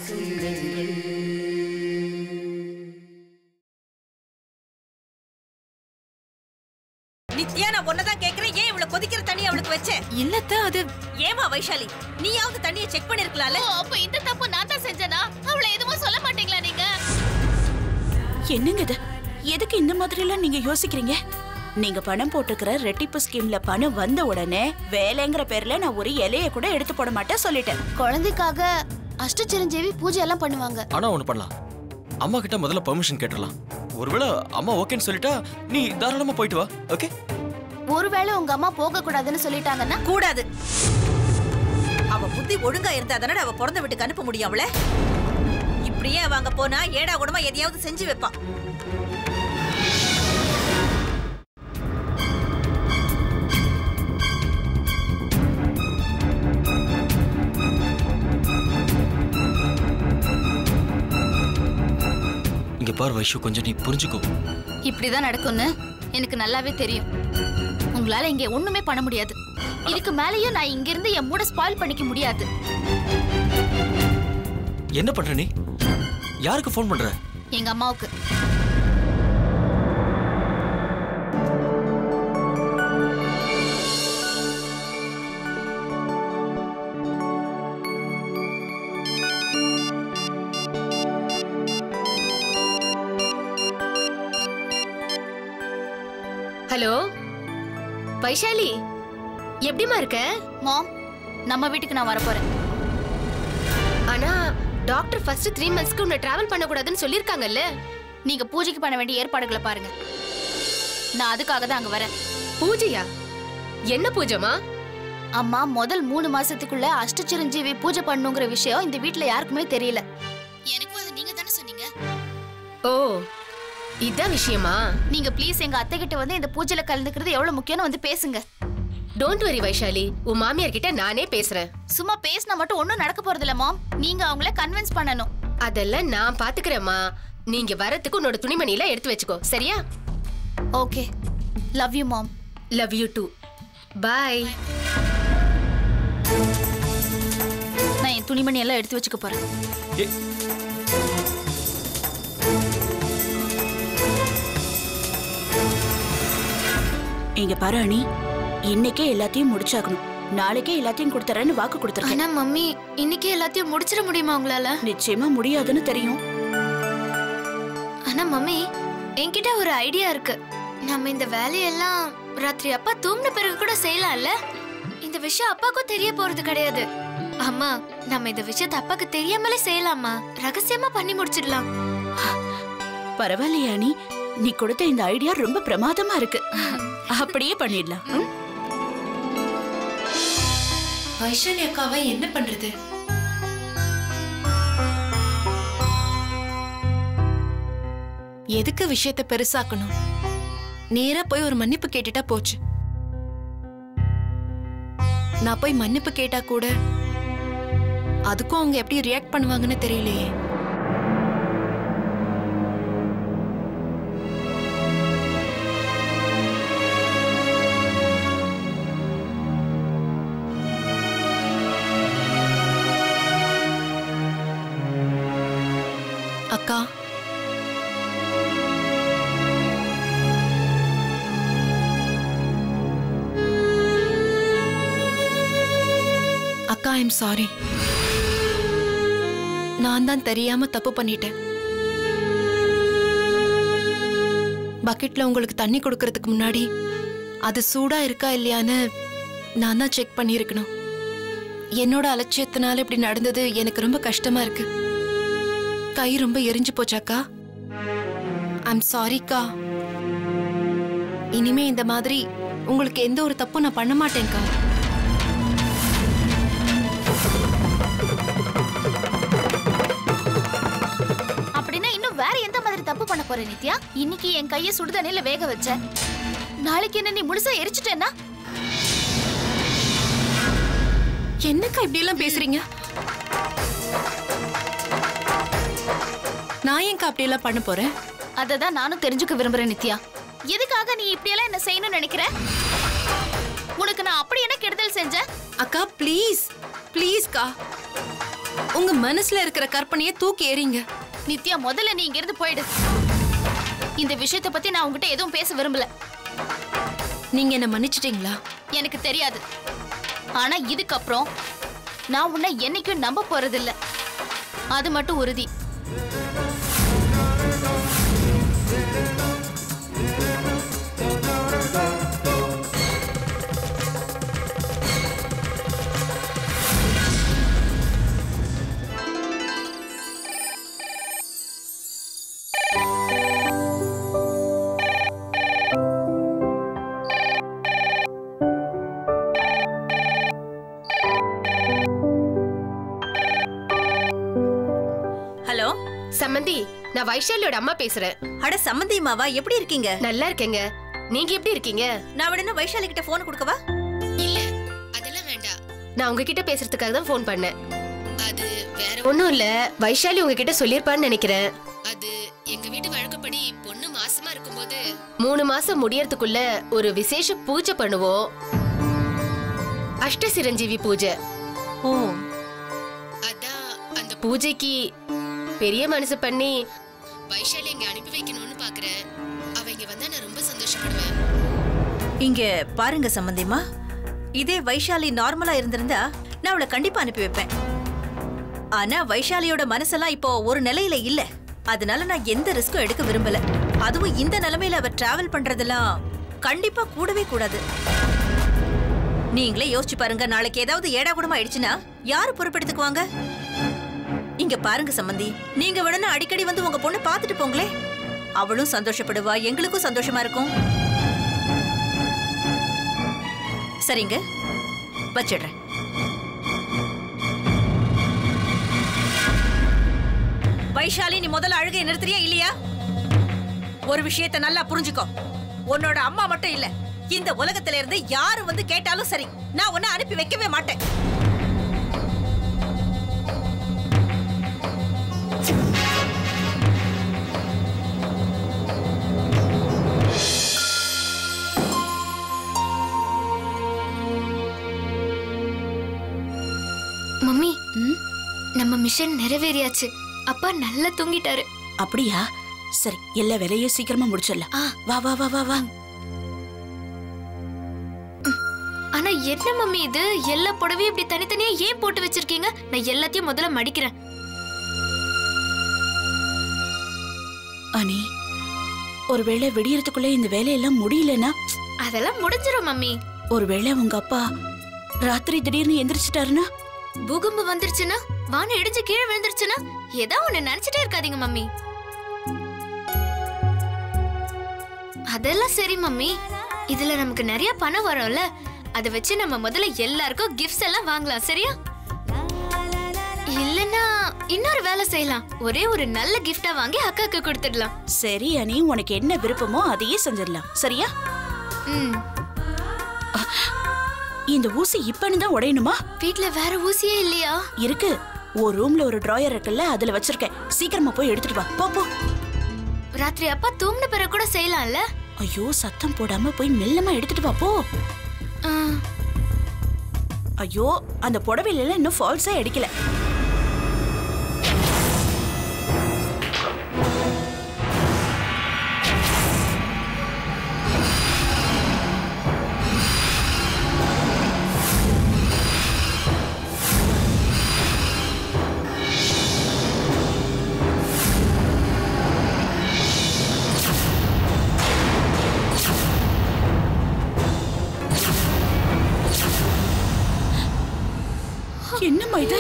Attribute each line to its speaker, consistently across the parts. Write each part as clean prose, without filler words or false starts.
Speaker 1: நித்யா, நான் ஒன்னதான் கேக்குறேன், ஏன் இவ்வளவு கொதிக்கிற தண்ணி அவளுக்கு வச்ச?
Speaker 2: இல்லத்த அது
Speaker 1: ஏமா வைஷாலி, நீயாவது தண்ணியை செக் பண்ணிருக்கலாம்ல?
Speaker 3: அப்ப இந்த தப்பு நான் தான் செஞ்சேனா? அவளை எதுவும் சொல்ல மாட்டீங்களா நீங்க?
Speaker 2: என்னங்க இது? எதுக்கு இந்த மாதிரி எல்லாம் நீங்க யோசிக்கிறீங்க? நீங்க பணம் போட்டுக்கிற ரெட்டிப்பு ஸ்கீம்ல பணம் வந்த உடனே வேலைங்கிற பேர்ல நான் ஒரு இலைய கூட எடுத்து போட மாட்டேன் சொல்லிட்டேன்.
Speaker 3: குழந்தைக்காக அஷ்டசிரஞ்சீவி பூஜை எல்லாம் பண்ணுவாங்க.
Speaker 4: ஆனா ஒண்ணு பண்ணலாம், அம்மா கிட்ட முதல்ல பெர்மிஷன் கேட்டுறலாம். ஒருவேளை அம்மா ஓகேன்னு சொல்லிட்டா நீ தாராளமா போயிட்டு வா. ஓகே?
Speaker 3: ஒருவேளை உங்க அம்மா போக கூடாதுன்னு சொல்லிட்டாங்கன்னா?
Speaker 1: கூடாது. அவ புத்தி ஒழுங்கா இருந்தா தானே அவ பிறந்த வீட்டுக்கு அனுப்ப முடியும் அவள. இப்படியே அவங்க போனா ஏடா கூடமா எதையாவது செஞ்சு வைப்பா.
Speaker 4: இங்க பாரு வைஷு, கொஞ்சம் நீ புரிஞ்சுக்கோ.
Speaker 3: இப்படிதான் நடக்கும்னு எனக்கு நல்லாவே தெரியும். உங்களால இங்க ஒண்ணுமே பண்ண முடியாது. இதுக்கு மேலயும் நான் இங்க இருந்து என் மூட ஸ்பாயில் பண்ணிக்க முடியாது.
Speaker 4: என்ன பண்ற நீ? யாருக்கு ஃபோன் பண்ற?
Speaker 3: எங்க அம்மாவுக்கு.
Speaker 5: ஹலோ வைஷாலி, எப்படிமா இருக்க?
Speaker 3: மாம், நம்ம வீட்டுக்கு நான் வரப்போறேன்.
Speaker 5: ஆனா டாக்டர் ஃபர்ஸ்ட் 3 monthsக்கு உன்னை டிராவல் பண்ண கூடாதுன்னு சொல்லிருக்காங்கல்ல.
Speaker 3: நீங்க பூஜைக்கு பண்ண வேண்டிய ஏற்பாடுகளை பாருங்க. நான் அதுக்காக தான் அங்க வரேன்.
Speaker 5: பூஜையா? என்ன பூஜைமா?
Speaker 3: அம்மா, முதல் 3 மாசத்துக்குள்ள அஷ்டசிரஞ்சீவி பூஜை பண்ணுங்கிற விஷயம் இந்த வீட்ல யாருக்குமே தெரியல. எனக்கும் அது நீங்க தானே சொன்னீங்க.
Speaker 5: ஓ, இதான் விஷயமா?
Speaker 3: நீங்க ப்ளீஸ் எங்க அத்தை கிட்ட வந்து இந்த பூஜையில கலந்துக்கிறது எவ்வளவு முக்கியம்னு வந்து பேசுங்க.
Speaker 5: டோன்ட் வரி வைஷாலி, உன் மாமியார் கிட்ட நானே பேசுறேன்.
Speaker 3: சும்மா பேசினா மட்டும் ஒண்ணும் நடக்க போறது இல்ல மாம். நீங்க அவங்கள கன்வின்ஸ் பண்ணணும்.
Speaker 5: அதெல்லாம் நான் பாத்துக்கிறேம்மா. நீங்க வரதுக்கு உன்னோட துணிமணியெல்லாம் எடுத்து வச்சுக்கோ, சரியா?
Speaker 3: Okay. Love you mom.
Speaker 5: Love you too. Bye.
Speaker 3: நான் என் துணிமணி எல்லாம் எடுத்து வச்சுக்க போறேன்.
Speaker 2: இங்க பாரு அனி, இன்னைக்கே எல்லாத்தையும் முடிச்சாகணும். நாளைக்கே எல்லாத்தையும் கொடுத்துறேன்னு வாக்கு கொடுத்துருக்கேன்.
Speaker 3: ஆனா மம்மி, இன்னைக்கே எல்லாத்தையும் முடிச்சிட முடியுமா உங்களால?
Speaker 2: நிச்சயமா முடியாதுன்னு தெரியும்.
Speaker 3: ஆனா மம்மி, என்கிட்ட ஒரு ஐடியா இருக்கு. நம்ம இந்த வேலையெல்லாம் ராத்திரி அப்பா தூங்கின பிறகு கூட செய்யலாம்ல. இந்த விஷயம் அப்பாவுக்கும் தெரிய போறது கிடையாது. அம்மா, நம்ம இந்த விஷயத்தை அப்பாக்கு தெரியாமலே செய்யலாமா? ரகசியமா பண்ணி முடிச்சிடலாம்.
Speaker 2: பரவாயில்லையா அனி, நீ கொடுத்த இந்த ஐடியா ரொம்ப பிரமாதமா இருக்கு. அப்படியே பண்ணிடலாம்.
Speaker 6: வைஷாலி அக்காவை என்ன பண்றது? எதுக்கு விஷயத்தை பெருசாக்கணும்? நேரா போய் ஒரு மன்னிப்பு கேட்டுட்டா போச்சு. நான் போய் மன்னிப்பு கேட்டா கூட அதுக்கும் அவங்க எப்படி ரியாக்ட் பண்ணுவாங்கன்னு தெரியலையே. அக்கா, அக்கா, ஐம் சாரி. நான் தான் தெரியாம தப்பு பண்ணிட்டேன். பக்கெட்ல உங்களுக்கு தண்ணி கொடுக்கறதுக்கு முன்னாடி அது சூடா இருக்கா இல்லையான்னு நான் தான் செக் பண்ணியிருக்கணும். என்னோட அலட்சியத்தினால இப்படி நடந்தது எனக்கு ரொம்ப கஷ்டமா இருக்கு. கை ரொம்ப எரிஞ்சு போச்சாக்கா. ஐம் சாரிக்கா. இனிமே இந்த மாதிரி உங்களுக்கு எந்த ஒரு தப்பும் நான் பண்ண மாட்டேன்க்கா.
Speaker 3: அப்படின்னா இன்னும் வேற எந்த மாதிரி தப்பு பண்ண போற நித்யா? இன்னைக்கு என் கையை சுடுதண்ணில வேக வச்ச, நாளைக்கு என்ன நீ முழுசா எரிச்சுட்டேன்னா?
Speaker 6: என்னக்கா இப்படி எல்லாம் பேசுறீங்க? நான் ஏன்க்கா அப்படி எல்லாம் பண்ண போறேன்?
Speaker 3: அததான் நானும் தெரிஞ்சுக்க விரும்புறேன் நித்யா. எதுக்காக நீ இப்படி எல்லாம் என்ன செய்யணும்னு நினைக்கிற? உனக்கு நான் அப்படி என்ன கெடுதல் செஞ்சேன்?
Speaker 6: அக்கா ப்ளீஸ் ப்ளீஸ்க்கா, உங்க மனசுல இருக்கிற கற்பனையை தூக்கி எறிங்க.
Speaker 5: நித்யா, முதல்ல நீ இங்க இருந்து போயிடு. இந்த விஷயத்தை பத்தி நான் உங்ககிட்ட எதுவும் பேச விரும்பல.
Speaker 6: நீங்க என்ன மன்னிச்சிட்டீங்களா?
Speaker 5: எனக்கு தெரியாது. ஆனா இதுக்கப்புறம் நான் உன்னை என்னைக்கும் நம்ப போறதில்ல. அது மட்டும் உறுதி.
Speaker 1: ஹலோ
Speaker 5: சம்மந்தி, நான் வைஷாலியோட அம்மா பேசுறேன்.
Speaker 1: அட சம்மந்தி மாவா, எப்படி இருக்கீங்க?
Speaker 5: நல்லா இருக்கேங்க. நீங்க எப்படி இருக்கீங்க?
Speaker 1: நான் உடனே வைஷாலி கிட்ட போன் கொடுக்கவா?
Speaker 5: இல்ல, அதெல்லாம் வேண்டாம். நான் உங்ககிட்ட பேசுறதுக்காக தான் ஃபோன் பண்ணேன். அது வேற ஒண்ணும் இல்ல. வைஷாலி உங்ககிட்ட சொல்லிருப்பான்னு நினைக்கிறேன். அது எங்க வீட்டு வழக்கப்படி பொண்ணு மாசமா இருக்கும்போது 3 மாசம் முடியறதுக்குள்ள ஒரு விசேஷ பூஜை பண்ணுவோம். அஷ்டசிரஞ்சீவி பூஜை.
Speaker 1: ஓ,
Speaker 5: அதான் அந்த பூஜைக்கு பெரிய மனசு பண்ணி வைஷாலி இங்க அனுப்பி வைக்கணும்னு பாக்குறேன். அவ இங்க வந்தா நான் ரொம்ப சந்தோஷப்படுவேன்.
Speaker 1: இங்க பாருங்க சம்பந்திமா, இதே வைஷாலி நார்மலா இருந்திருந்தா நான் அவளை கண்டிப்பா அனுப்பி வைப்பேன். ஆனா வைஷாலியோட மனசெல்லாம் இப்போ ஒரு நிலையில இல்ல. அதனால நான் எந்த ரிஸ்க்கும் எடுக்க விரும்பல. அதுவும் இந்த நிலைமையில அவ டிராவல் பண்றதெல்லாம் கண்டிப்பா கூடவே கூடாது. நீங்களே யோசிச்சு பாருங்க, நாளைக்கு ஏதாவது ஏடா கூடமா ஆயிடுச்சுன்னா யாரு பொறுப்பெடுத்துக்குவாங்க? இங்க பாருங்க சம்பந்தி, நீங்க வேணும்னா அடிக்கடி வந்து உங்க பொண்ணு பாத்துட்டு போங்களே. அவளும் சந்தோஷப்படுவா, எங்களுக்கும் சந்தோஷமா இருக்கும். சரிங்க, வச்சிடுறேன். வைஷாலி, நீ முதல்ல அழுகையை நிறுத்துறியா இல்லையா? ஒரு விஷயத்தை நல்லா புரிஞ்சுக்கோ. உன்னோட அம்மா மட்டும் இல்ல, இந்த உலகத்துல இருந்து யாரு வந்து கேட்டாலும் சரி, நான் உன்னை அனுப்பி வைக்கவே மாட்டேன்.
Speaker 3: மம்மி, நம்ம மிஷன் நிறைவேறியாச்சு. அப்பா நல்லா தூங்கிட்டாரு.
Speaker 2: அப்படியா? சரி, எல்லா வேலையும் சீக்கிரமா முடிச்சிடலாம். வா வா வா வா வா.
Speaker 3: ஆனா என்ன மம்மி இது? எல்லா புடவையும் இப்படி தனித்தனியா ஏன் போட்டு வச்சிருக்கீங்க? நான் எல்லாத்தையும் முதல்ல மடிக்கிறேன்.
Speaker 2: அனி, ஒருவேளை விடியறதுக்குள்ள இந்த வேலையெல்லாம் முடியலன்னா?
Speaker 3: அதெல்லாம் முடிஞ்சிரும் மம்மி.
Speaker 2: ஒருவேளை உங்க அப்பா ராத்திரி திடீர்னு எந்திரிச்சிட்டாருன்னா?
Speaker 3: பூகம்பம் வந்துருச்சுன்னா, வானம் இடிஞ்சு கீழே விழுந்துருச்சுன்னா, ஏதோ ஒண்ணு நினைச்சிட்டே இருக்காதீங்க மம்மி. அதெல்லாம் சரி மம்மி. இதுல நமக்கு நிறைய பணம் வரும்ல, அதை வச்சு நம்ம முதல்ல எல்லாருக்கும் கிஃப்ட்ஸ் எல்லாம் வாங்கலாம். சரியா? இல்லனா இன்னொரு வேலை செய்யலாம். ஒரே ஒரு நல்ல கிஃப்டா வாங்கி அக்காக்கு கொடுத்துடலாம்.
Speaker 2: சரி அனி, உனக்கு என்ன விருப்பமோ அதையே செஞ்சிடலாம். சரியா? இந்த ஊசி இப்பன்னு தான் உடையணுமா?
Speaker 3: வீட்ல வேற ஊசியே இல்லையா?
Speaker 2: இருக்கு. ஒரு ரூம்ல ஒரு டிராயர் இருக்குல்ல, அதுல வச்சிருக்கேன். சீக்கிரமா போய் எடுத்துட்டு வா. போ போ.
Speaker 3: ராத்திரி அப்பா தூங்கின பிறகு கூட செய்யலாம்ல?
Speaker 2: ஐயோ, சத்தம் போடாம போய் மெல்லமா எடுத்துட்டு வா. போ. ஐயோ, அந்த புடவையில இன்னும் ஃபால்ஸா அடிக்கல. என்னம்மா இது?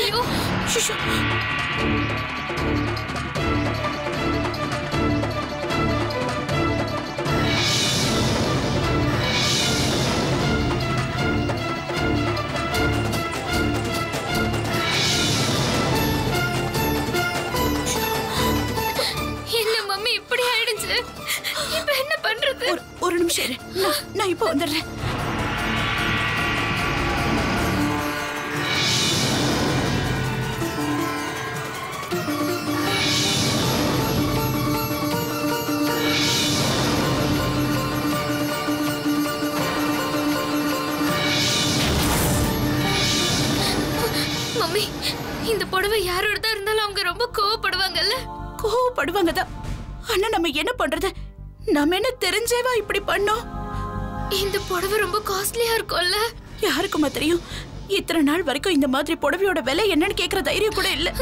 Speaker 3: என்ன மம்மி இப்படி ஆயிடுச்சு? இப்ப என்ன பண்றது?
Speaker 2: ஒரு நிமிஷம் இரு. நான் இப்ப வந்துடுறேன்.
Speaker 3: மம்மி, இந்த புடவை யாரோட இருந்தாலும் அவங்க ரொம்ப கோவப்படுவாங்கல்ல.
Speaker 2: கோவப்படுவாங்க தான். ஆனா நம்ம என்ன பண்றது? நம்ம என்ன தெரிஞ்சேவா இப்படி பண்ணோம்?
Speaker 3: இந்த புடவை ரொம்ப காஸ்ட்லியா இருக்கும்ல.
Speaker 2: யாருக்குமா தெரியும்? இத்தனை நாள் வரைக்கும் இந்த மாதிரி புடவையோட விலை என்னன்னு கேக்குற தைரியம் கூட இல்ல.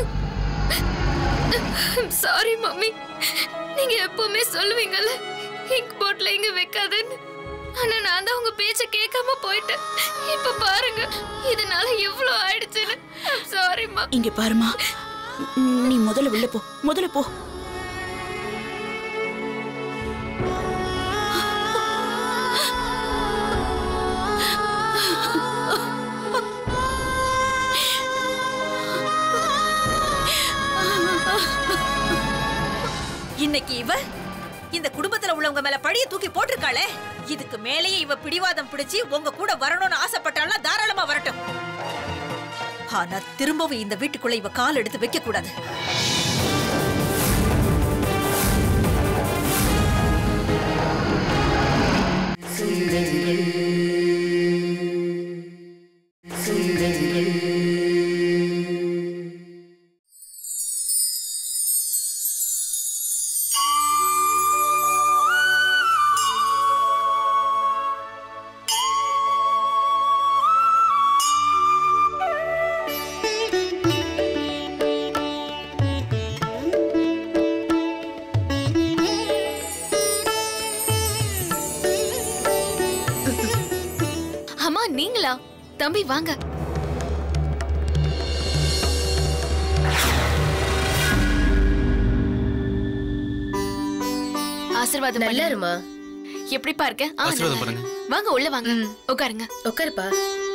Speaker 3: Sorry mummy. நீங்க எப்பவுமே சொல்லுவீங்கல்ல இங்க் போட்ல இங்க வைக்காதேன்னு. ஆனா நான் தான் உங்க பேச்ச கேட்காம போயிட்டேன். இப்ப பாருங்க இதனால எவ்வளவு ஆயிடுச்சுன்னு. சாரிம்மா.
Speaker 2: இங்க பாருமா, நீ முதல்ல உள்ள போ, முதல்ல போ.
Speaker 1: இன்னைக்கு இவ இந்த குடும்பத்துல உள்ளவங்க மேல பழிய தூக்கி போட்டிருக்காளே, இதுக்கு மேலேயே இவ பிடிவாதம் பிடிச்சி உங்க கூட வரணும்னு ஆசைப்பட்டாலும் தாராளமா வரட்டும். ஆனா திரும்பவும் இந்த வீட்டுக்குள்ள இவ கால் எடுத்து வைக்க கூடாது.
Speaker 3: நீங்களா? தம்பி வாங்க. ஆசீர்வாதம்
Speaker 5: நல்லா இருமா.
Speaker 3: எப்படி பாருங்க?
Speaker 4: ஆசீர்வாதம் பண்ணுங்க.
Speaker 3: வாங்க உள்ள வாங்க. உட்காருங்க.
Speaker 5: உட்காருப்பா.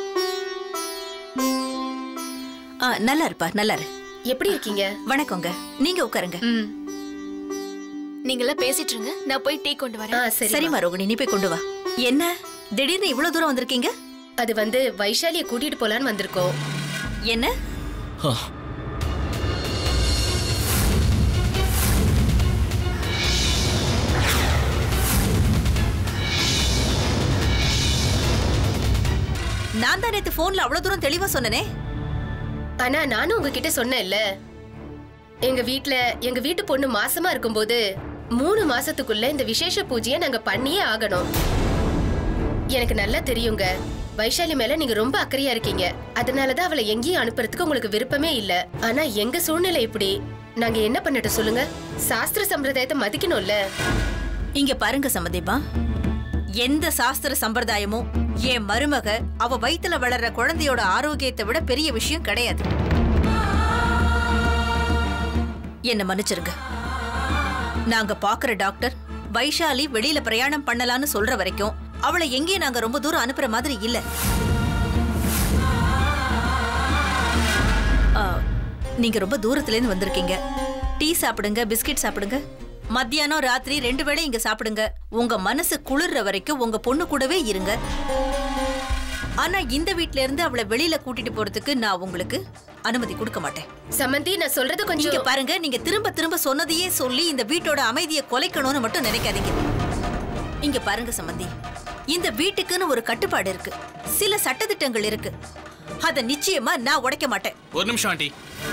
Speaker 1: நல்லா இருப்பா, நல்லா இரு.
Speaker 5: எப்படி இருக்கீங்க?
Speaker 1: வணக்கங்க. நீங்க உட்காருங்க.
Speaker 3: நீங்களா பேசிட்டு இருங்க, நான் போய் டீ கொண்டு வரேன்.
Speaker 1: சரிம்மா ரோகிணி, நீ போய் கொண்டு வா. என்ன திடீர்னு இவ்வளவு தூரம் வந்திருக்கீங்க?
Speaker 5: அது வந்து வைஷாலியை கூட்டிட்டு போலான்னு வந்திருக்கோம்.
Speaker 1: என்ன? நான் தான் நேத்து போன்ல அவ்வளவு தூரம் தெளிவா சொன்னனே.
Speaker 5: ஆனா நானும் உங்ககிட்ட சொன்னேன்ல, எங்க வீட்டு பொண்ணு மாசமா இருக்கும்போது 3 மாசத்துக்குள்ள இந்த விசேஷ பூஜையை நாங்க பண்ணியே ஆகணும். எனக்கு நல்லா தெரியுங்க, வைஷாலி மேல நீங்க ரொம்ப அக்கறையா இருக்கீங்க. அதனாலதான் அவளை எங்கேயும் அனுப்புறதுக்கு உங்களுக்கு விருப்பமே இல்ல. ஆனா எங்க சூழ்நிலை இப்படி, நாங்க என்ன பண்ணட்டும் சொல்லுங்க? சாஸ்திர சம்பிரதாயத்தை மதிக்கணும்ல.
Speaker 1: இங்க பாருங்க சம்மதிமா, எந்த சாஸ்திர சம்பிரதாயமும் என் மருமக அவ வயித்துல வளர்ற குழந்தையோட ஆரோக்கியத்தை விட பெரிய விஷயம் கிடையாது. என்ன மன்னிச்சிருங்க. நாங்க பாக்குற டாக்டர் வைஷாலி வெளியில பிரயாணம் பண்ணலான்னு சொல்ற வரைக்கும் அவளை எங்கேயும் நாங்க ரொம்ப தூரம் அனுப்புற மாதிரி இல்ல. நீங்க ரொம்ப தூரத்துல இருந்து வந்திருக்கீங்க. டீ சாப்பிடுங்க, பிஸ்கட் சாப்பிடுங்க. மத்தியானம் ராத்திரி 2 வேளை இங்க சாப்பிடுங்க. உங்க மனசு குளிர்ற வரைக்கும் உங்க பொண்ணு கூடவே இருங்க. ஆனா இந்த வீட்ல இருந்து அவளை வெளியில கூட்டிட்டு போறதுக்கு நான் உங்களுக்கு அனுமதி கொடுக்க மாட்டேன்.
Speaker 5: சமந்தி, நான் சொல்றது கொஞ்சம்
Speaker 1: இங்க பாருங்க, நீங்க திரும்ப திரும்ப சொன்னதையே சொல்லி இந்த வீட்டோட அமைதியை குலைக்கணும்னு மட்டும் நினைக்காதீங்க. இங்க பாருங்க சம்பந்தி, இந்த வீட்டுக்குன்னு ஒரு கட்டுப்பாடு இருக்கு, சில சட்டதிட்டங்கள் இருக்கு. அத நிச்சயமா நான் உடைக்க மாட்டேன்.
Speaker 7: ஒரு நிமிஷம் ஆண்டி.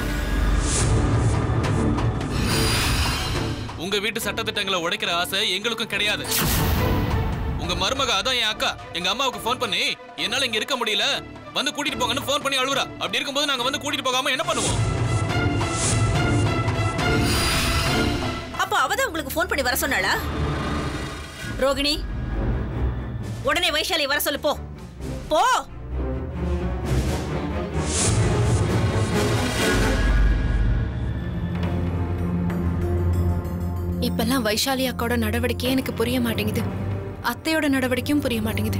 Speaker 7: உங்க வீட்டு சட்டதிட்டங்களை உடைக்கிற ஆசை எங்களுக்கும் கிடையாது. உங்க மருமக அதான் என் அக்கா, எங்க அம்மாவுக்கு போன் பண்ணி என்னால இங்க இருக்க முடியல, வந்து கூட்டிட்டு போங்கன்னு போன் பண்ணி அழுவுறா. அப்படி இருக்கும்போது நாங்க வந்து கூட்டிட்டு போகாம என்ன பண்ணுவோம்?
Speaker 1: அப்ப அவதான் உங்களுக்கு போன் பண்ணி வர சொன்னாளா? ரோகிணி, உடனே வைஷாலி வர சொல்லு. போ போ.
Speaker 6: இப்பெல்லாம் வைஷாலி அக்காவோட நடவடிக்கையே எனக்கு புரிய மாட்டேங்குது. அத்தையோட நடவடிக்கையும் புரிய மாட்டேங்குது.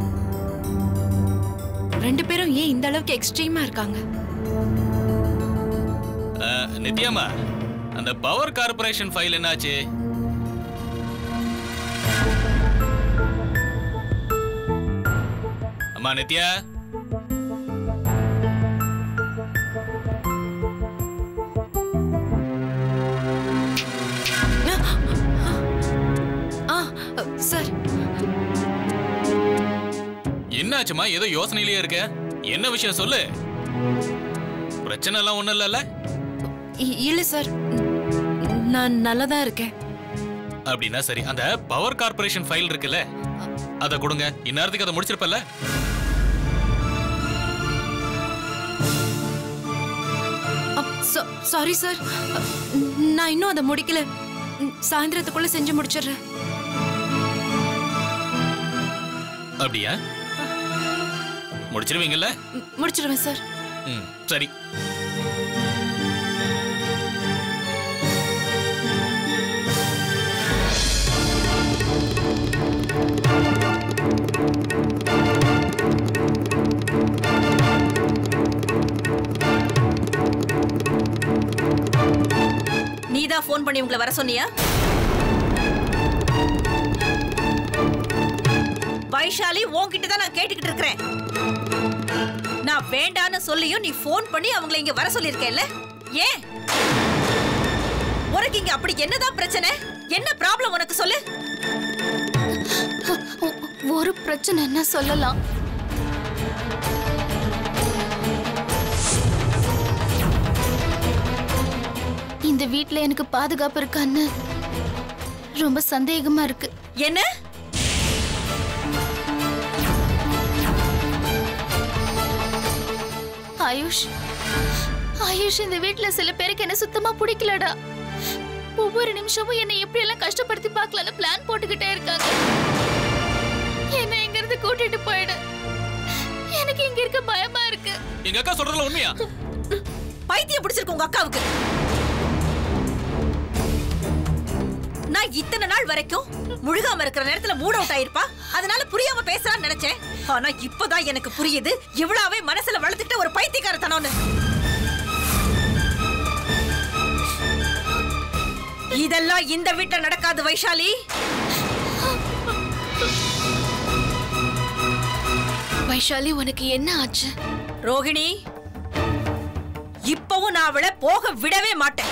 Speaker 6: 2 பேரும் ஏன் இந்த அளவுக்கு எக்ஸ்ட்ரீமா இருக்காங்க?
Speaker 7: நித்யாமா, அந்த பவர் கார்பரேஷன் ஃபைல் என்னாச்சு? அம்மா நித்யா,
Speaker 6: சார்,
Speaker 7: என்னாச்சுமா? ஏதோ யோசனையிலேயே இருக்க. என்ன விஷயம் சொல்லு. பிரச்சனை எல்லாம் ஒண்ணும் இல்லல்ல?
Speaker 6: இல்ல சார், நான் நல்லா தான் இருக்கேன்.
Speaker 7: அப்படின்னா சரி, அந்த பவர் கார்ப்பரேஷன் ஃபைல் இருக்குல்ல, அத கொடுங்க. இந்நேரத்துக்கு அதை முடிச்சிருப்பல.
Speaker 6: சாரி சார், நான் இன்னும் அதை முடிக்கல. சாயந்தரத்துக்குள்ள செஞ்சு முடிச்சிடுறேன்.
Speaker 7: அப்படியா? முடிச்சிருவீங்கல்ல?
Speaker 6: முடிச்சிடுவேன் சார்.
Speaker 7: சரி.
Speaker 1: நீதான் போன் பண்ணி உங்களை வர சொன்னியா? வைஷாலி, உன்கிட்ட தான் நான் கேட்டுக்கிட்டு இருக்கிறேன். நான் வேண்டான்னு சொல்லியும் நீ போன் பண்ணி அவங்களை இங்க வர சொல்லியிருக்கேன்ல, ஏன்? உனக்கு இங்க அப்படி என்னதான் பிரச்சனை? என்ன ப்ராப்ளம் உனக்கு சொல்லு.
Speaker 3: ஒரு பிரச்சனை என்ன சொல்லலாம். இந்த வீட்ல எனக்கு பாதுகாப்பு இருக்கான்னு ரொம்ப சந்தேகமா இருக்கு.
Speaker 1: என்ன?
Speaker 3: ஆயுஷ், இந்த வீட்ல சில பேருக்கு என்ன சுத்தமா பிடிக்கலடா. ஒவ்வொரு நிமிஷமும் என்னை எப்படி எல்லாம் கஷ்டப்படுத்தி பார்க்கலாம்னு பிளான் போட்டுக்கிட்டே இருக்காங்க. என்ன இங்க இருந்து கூட்டிட்டு போயிடு. எனக்கு இங்க இருக்க பயமா இருக்கு.
Speaker 7: எங்க அக்கா சொல்றதுல உண்மையா?
Speaker 1: பைத்தியம் பிடிச்சிருக்கு உங்க அக்காவுக்கு. நான் இத்தனை நாள் வரைக்கும் முழுகாம இருக்கிற நேரத்துல மூட் அவுட் ஆயிருப்பா, அதனால புரியாம பேசலாம்னு நினைச்சேன். ஆனா இப்பதான் எனக்கு புரியுது இவ்வளவே மனசுல வளர்த்துக்கிட்ட ஒரு பைத்தியக்காரத்தனம்னு. இதெல்லாம் இந்த வீட்டுல நடக்காது வைஷாலி.
Speaker 3: வைஷாலி, உனக்கு என்ன ஆச்சு?
Speaker 1: ரோகிணி, இப்பவும் நான் அவளை போக விடவே மாட்டேன்.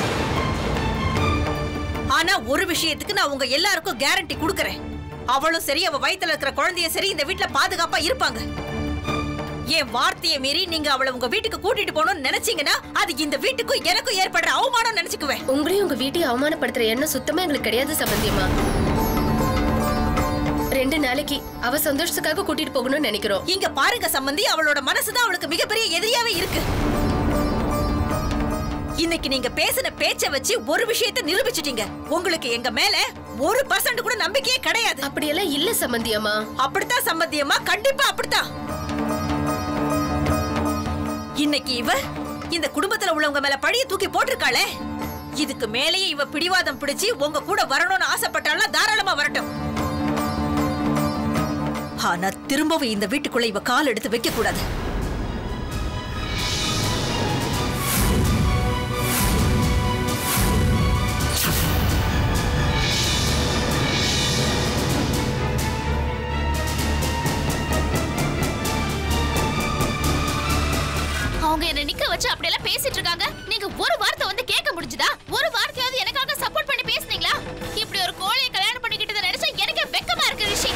Speaker 1: ஆனா ஒரு விஷயத்துக்கு நான் உங்க எல்லாருக்கும் கேரண்டி கொடுக்கறேன். அவளும் சரி, அவ வயித்துல இருக்கிற குழந்தையும் சரி இந்த வீட்டுல பாதுகாப்பா இருப்பாங்க. என் வார்த்தையை மீறி நீங்க அவளை உங்க வீட்டுக்கு கூட்டிட்டு போகணும்னு நினைச்சீங்கன்னா அது இந்த வீட்டுக்கும் எனக்கும் ஏற்படுற அவமானம் நினைச்சுக்குவேன்.
Speaker 5: உங்களையும் உங்க வீட்டையும் அவமானப்படுத்துற எண்ணம் சுத்தமா எங்களுக்கு கிடையாது சம்பந்தியமா. 2 நாளைக்கு அவ சந்தோஷத்துக்காக கூட்டிட்டு போகணும்னு நினைக்கிறோம்.
Speaker 1: இங்க பாருங்க சம்பந்தி, அவளோட மனசுதான் அவளுக்கு மிகப்பெரிய எதிரியாவே இருக்கு. இன்னைக்கு நீங்க பேசின பேச்ச வச்சு ஒரு விஷயத்தை நிரூபிச்சிட்டீங்க. உங்களுக்கு எங்க மேல 1% கூட நம்பிக்கையே கிடையாது.
Speaker 5: அப்படியெல்லாம் இல்ல சம்பந்தியமா.
Speaker 1: அப்படித்தான் சம்பந்தியமா, கண்டிப்பா அப்படித்தான். இன்னைக்கு இவ இந்த குடும்பத்துல உள்ளவங்க மேல பழிய தூக்கி போட்டிருக்காளே, இதுக்கு மேலேயே இவ பிடிவாதம் பிடிச்சு உங்க கூட வரணும்னு ஆசைப்பட்டாலும் தாராளமா வரட்டும். ஆனா திரும்பவும் இந்த வீட்டுக்குள்ள இவ கால் எடுத்து வைக்க கூடாது.
Speaker 3: அவங்க என்ன நிக்க வச்சு அப்படியெல்லாம் பேசிட்டு இருக்காங்க. நீங்க ஒரு வார்த்தை வந்து கேட்க முடிஞ்சுதா? ஒரு வார்த்தையாவது எனக்காக சப்போர்ட் பண்ணி பேசுனீங்களா? இப்படி ஒரு கோழையை கல்யாணம் பண்ணிக்கிட்டதை நினைச்சா எனக்கே வெக்கமா இருக்கு ரிஷி.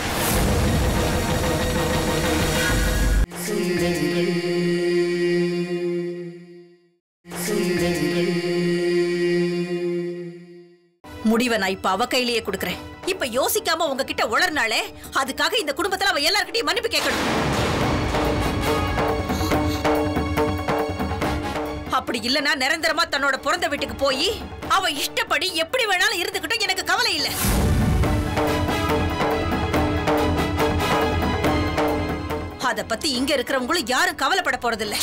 Speaker 1: முடிவை நான் இப்ப அவ கையிலேயே கொடுக்கறேன். இப்ப யோசிக்காம உங்ககிட்ட உளர்னாலே அதுக்காக இந்த குடும்பத்துல அவ எல்லார்கிட்டயும் மன்னிப்பு கேட்கணும். அப்படி இல்லனா நிரந்தரமா தன்னோட பிறந்த வீட்டுக்கு போய் அவ இஷ்டப்படி எப்படி வேணாலும் இருந்துக்கிட்டும், எனக்கு கவலை இல்ல. அத பத்தி இங்க இருக்கிறவங்களும் யாரும் கவலைப்பட போறதில்லை.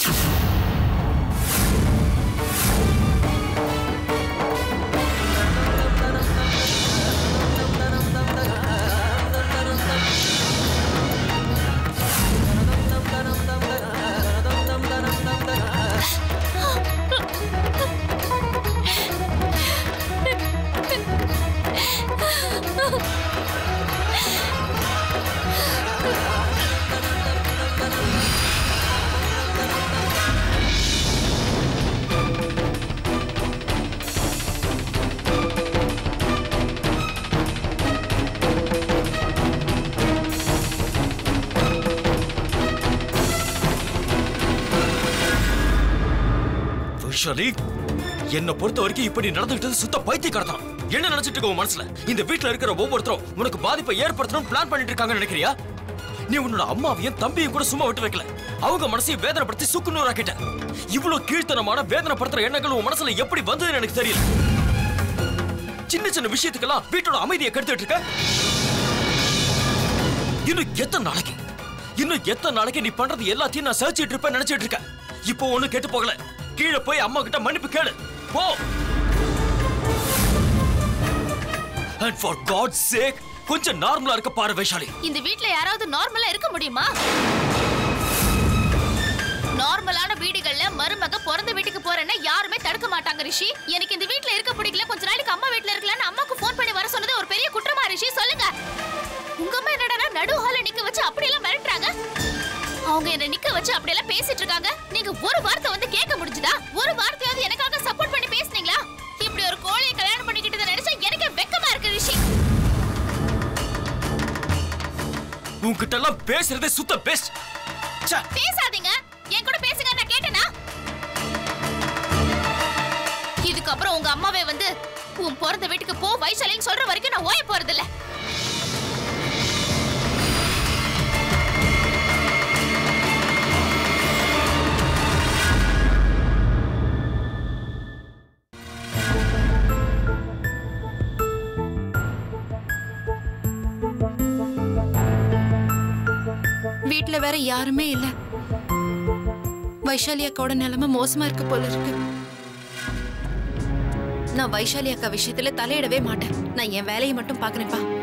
Speaker 4: வைஷாலி, என்ன பொறுத்த வரைக்கும் இப்படி நடந்துகிட்டது சுத்த பைத்தியக்காரத்தனம். என்ன நினைச்சிட்டு இருக்க உன் மனசுல? இந்த வீட்டுல இருக்கிற ஒவ்வொருத்தரும் உனக்கு பாதிப்பை ஏற்படுத்தணும் பிளான் பண்ணிட்டு இருக்காங்கன்னு நினைக்கிறியா? நீ உன்னோட அம்மாவையும் தம்பியும் கூட சும்மா விட்டு வைக்கல. அவங்க மனசையும் வேதனைப்படுத்தி சுக்குநூறாக்கிட்ட. இவ்வளவு கீழ்த்தனமான வேதனைப்படுத்துற எண்ணங்கள் உன் மனசுல எப்படி வந்ததுன்னு எனக்கு தெரியல. சின்ன சின்ன விஷயத்துக்கெல்லாம் வீட்டோட அமைதியை கெடுத்துட்டு இருக்க. இன்னும் எத்தனை நாளைக்கு நீ பண்றது எல்லாத்தையும் நான் சர்ச்சிட்டு இருப்பேன் நினைச்சிட்டு இருக்கேன். இப்போ ஒண்ணு கேட்டு போகல. கீழே போய் அம்மா கிட்ட மன்னிப்பு கேளு. போ. And for God's sake, கொஞ்சம் நார்மலா இருக்க பாரு வைஷாலி.
Speaker 2: இந்த வீட்ல யாராவது நார்மலா இருக்க முடியுமா? நார்மலான வீடுகள்ல மருமக பிறந்த வீட்டுக்கு போறேன்னா யாருமே தடுக்க மாட்டாங்க ரிஷி. எனக்கு இந்த வீட்ல இருக்க பிடிக்கல, கொஞ்ச நாளைக்கு அம்மா வீட்ல இருக்கலாம்னு அம்மாக்கு ஃபோன் பண்ணி வர சொன்னது ஒரு பெரிய குற்றமா ரிஷி? சொல்லுங்க. உங்க அம்மா என்னடா நடு ஹால்ல நிக்க வச்சு அப்படி எல்லாம் மிரட்டுறாங்க. அவங்க என்ன நிக்க வச்சு அப்படி எல்லாம் பேசிட்டு இருக்காங்க. நீங்க ஒரு வார்த்தை வந்து கேட்க முடிஞ்சுதா? ஒரு வார்த்தையாவது எனக்காக சப்போர்ட் பண்ணி பேசுனீங்களா? இப்படி ஒரு கோழையை கல்யாணம் பண்ணிக்கிட்டத நினைச்சா எனக்கு வெக்கமா இருக்கு ரிஷி.
Speaker 4: உன்கிட்ட எல்லாம் பேசுறதே சுத்த பெஸ்ட்.
Speaker 2: பேசாதீங்க. என் கூட பேசுங்க, நான் கேட்டேனா? இதுக்கப்புறம் உங்க அம்மாவே வந்து உன் பிறந்த வீட்டுக்கு போ வைஷாலின்னு சொல்ற வரைக்கும் நான் ஓய போறது இல்ல.
Speaker 6: வீட்ல வேற யாருமே இல்ல. வைஷாலி அக்காவோட நிலைமை மோசமா இருக்கு போல இருக்கு. நான் வைஷாலி அக்கா விஷயத்துல தலையிடவே மாட்டேன். நான் என் வேலையை மட்டும் பாக்குறேன்ப்பா.